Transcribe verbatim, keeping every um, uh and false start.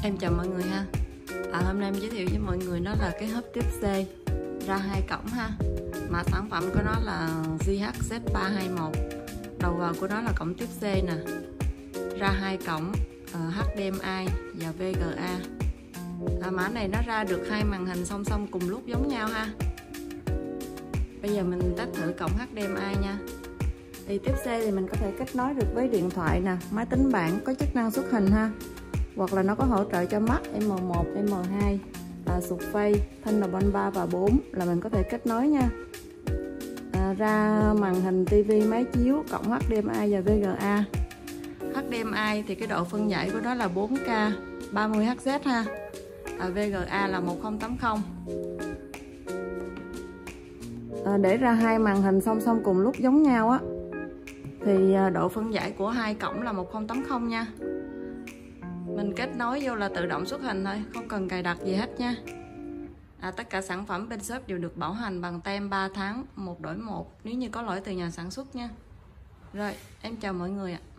Em chào mọi người ha. À, hôm nay em giới thiệu với mọi người đó là cái hộp tiếp C ra hai cổng ha. Mà sản phẩm của nó là G H Z ba hai một. Đầu vào của nó là cổng tiếp C nè. Ra hai cổng uh, H D M I và V G A. À, mã này nó ra được hai màn hình song song cùng lúc giống nhau ha. Bây giờ mình test thử cổng H D M I nha. Thì tiếp C thì mình có thể kết nối được với điện thoại nè, máy tính bảng có chức năng xuất hình ha. Hoặc là nó có hỗ trợ cho Mac M một, M hai, à, Surface, Thunderbolt ba và bốn là mình có thể kết nối nha. À, ra màn hình tivi, máy chiếu, cộng H D M I và V G A. H D M I thì cái độ phân giải của nó là bốn K, ba mươi H Z ha. À, V G A là một không tám không. À, để ra hai màn hình song song cùng lúc giống nhau á thì độ phân giải của hai cổng là một không tám không nha. Mình kết nối vô là tự động xuất hình thôi, không cần cài đặt gì hết nha. À, tất cả sản phẩm bên shop đều được bảo hành bằng tem ba tháng, một đổi một nếu như có lỗi từ nhà sản xuất nha. Rồi, em chào mọi người ạ.